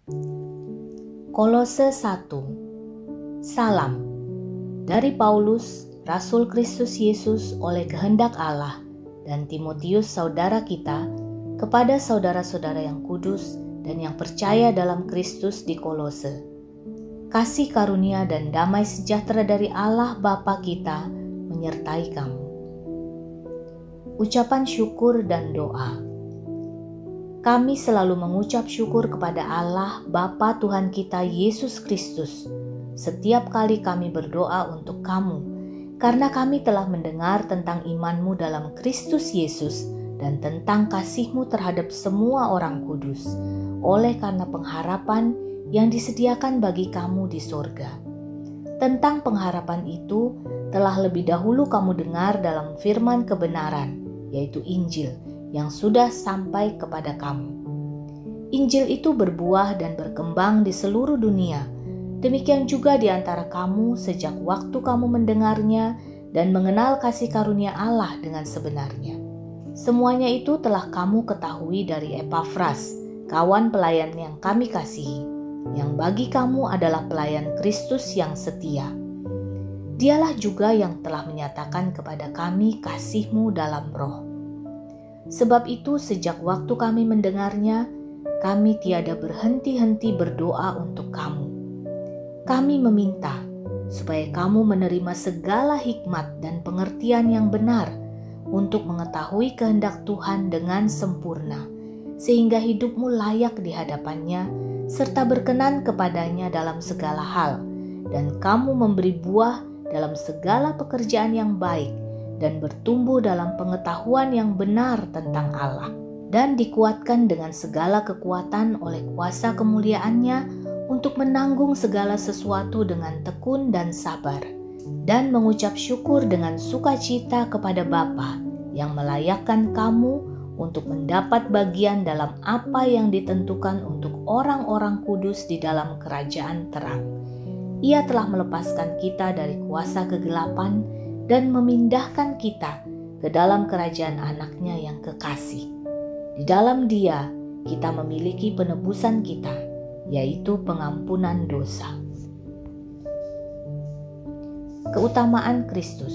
Kolose 1. Salam dari Paulus, Rasul Kristus Yesus oleh kehendak Allah, dan Timotius saudara kita, kepada saudara-saudara yang kudus dan yang percaya dalam Kristus di Kolose. Kasih karunia dan damai sejahtera dari Allah Bapa kita menyertai kamu. Ucapan syukur dan doa. Kami selalu mengucap syukur kepada Allah Bapa Tuhan kita Yesus Kristus setiap kali kami berdoa untuk kamu, karena kami telah mendengar tentang imanmu dalam Kristus Yesus dan tentang kasihmu terhadap semua orang kudus, oleh karena pengharapan yang disediakan bagi kamu di sorga. Tentang pengharapan itu telah lebih dahulu kamu dengar dalam firman kebenaran, yaitu Injil, yang sudah sampai kepada kamu. Injil itu berbuah dan berkembang di seluruh dunia. Demikian juga di antara kamu sejak waktu kamu mendengarnya dan mengenal kasih karunia Allah dengan sebenarnya. Semuanya itu telah kamu ketahui dari Epafras, kawan pelayan yang kami kasihi, yang bagi kamu adalah pelayan Kristus yang setia. Dialah juga yang telah menyatakan kepada kami kasih-Mu dalam roh. Sebab itu sejak waktu kami mendengarnya, kami tiada berhenti-henti berdoa untuk kamu. Kami meminta supaya kamu menerima segala hikmat dan pengertian yang benar untuk mengetahui kehendak Tuhan dengan sempurna, sehingga hidupmu layak di hadapannya serta berkenan kepadanya dalam segala hal, dan kamu memberi buah dalam segala pekerjaan yang baik dan bertumbuh dalam pengetahuan yang benar tentang Allah, dan dikuatkan dengan segala kekuatan oleh kuasa kemuliaan-Nya untuk menanggung segala sesuatu dengan tekun dan sabar, dan mengucap syukur dengan sukacita kepada Bapa yang melayakkan kamu untuk mendapat bagian dalam apa yang ditentukan untuk orang-orang kudus di dalam kerajaan terang. Ia telah melepaskan kita dari kuasa kegelapan dan memindahkan kita ke dalam kerajaan anaknya yang kekasih. Di dalam Dia kita memiliki penebusan kita, yaitu pengampunan dosa. Keutamaan Kristus.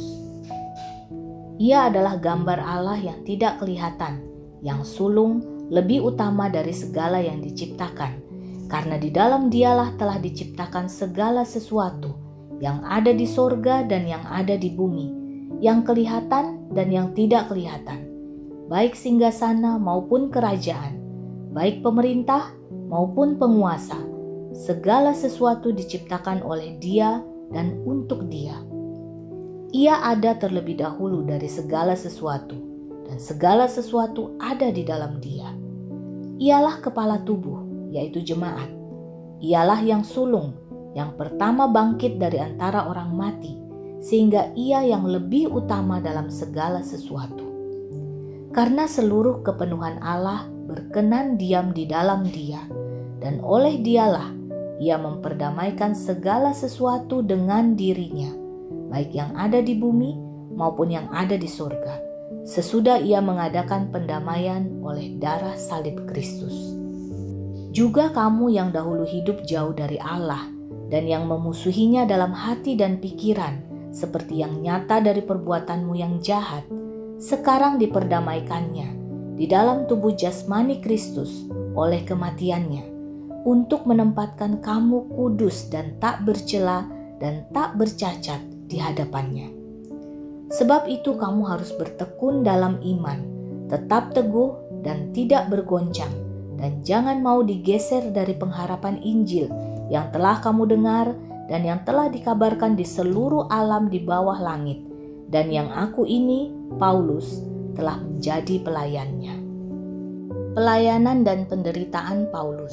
Ia adalah gambar Allah yang tidak kelihatan, yang sulung, lebih utama dari segala yang diciptakan, karena di dalam Dialah telah diciptakan segala sesuatu, yang ada di sorga dan yang ada di bumi, yang kelihatan dan yang tidak kelihatan, baik singgasana maupun kerajaan, baik pemerintah maupun penguasa. Segala sesuatu diciptakan oleh Dia dan untuk Dia. Ia ada terlebih dahulu dari segala sesuatu, dan segala sesuatu ada di dalam Dia. Ialah kepala tubuh, yaitu jemaat. Ialah yang sulung, yang pertama bangkit dari antara orang mati, sehingga Ia yang lebih utama dalam segala sesuatu. Karena seluruh kepenuhan Allah berkenan diam di dalam Dia, dan oleh Dialah Ia memperdamaikan segala sesuatu dengan dirinya, baik yang ada di bumi maupun yang ada di surga, sesudah Ia mengadakan pendamaian oleh darah salib Kristus. Juga kamu yang dahulu hidup jauh dari Allah, dan yang memusuhinya dalam hati dan pikiran, seperti yang nyata dari perbuatanmu yang jahat, sekarang diperdamaikannya di dalam tubuh jasmani Kristus oleh kematiannya, untuk menempatkan kamu kudus dan tak bercela dan tak bercacat di hadapannya. Sebab itu kamu harus bertekun dalam iman, tetap teguh dan tidak bergoncang, dan jangan mau digeser dari pengharapan Injil yang telah kamu dengar dan yang telah dikabarkan di seluruh alam di bawah langit, dan yang aku ini, Paulus, telah menjadi pelayannya. Pelayanan dan penderitaan Paulus.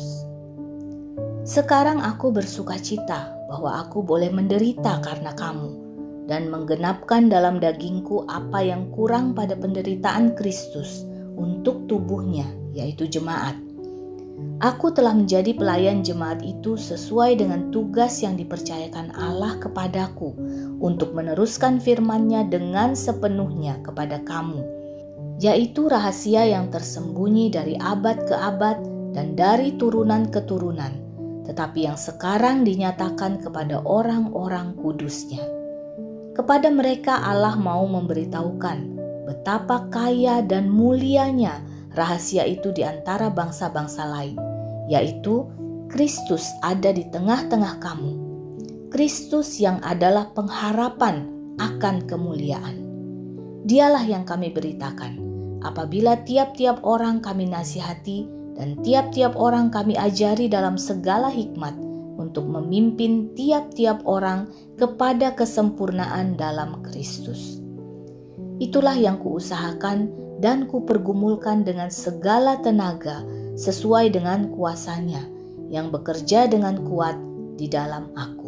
Sekarang aku bersukacita bahwa aku boleh menderita karena kamu, dan menggenapkan dalam dagingku apa yang kurang pada penderitaan Kristus untuk tubuhnya, yaitu jemaat. Aku telah menjadi pelayan jemaat itu sesuai dengan tugas yang dipercayakan Allah kepadaku untuk meneruskan firman-Nya dengan sepenuhnya kepada kamu, yaitu rahasia yang tersembunyi dari abad ke abad dan dari turunan ke turunan, tetapi yang sekarang dinyatakan kepada orang-orang kudus-Nya. Kepada mereka Allah mau memberitahukan betapa kaya dan mulianya rahasia itu di antara bangsa-bangsa lain, yaitu Kristus ada di tengah-tengah kamu. Kristus yang adalah pengharapan akan kemuliaan. Dialah yang kami beritakan, apabila tiap-tiap orang kami nasihati dan tiap-tiap orang kami ajari dalam segala hikmat untuk memimpin tiap-tiap orang kepada kesempurnaan dalam Kristus. Itulah yang kuusahakan dan kupergumulkan dengan segala tenaga sesuai dengan kuasa-Nya yang bekerja dengan kuat di dalam aku.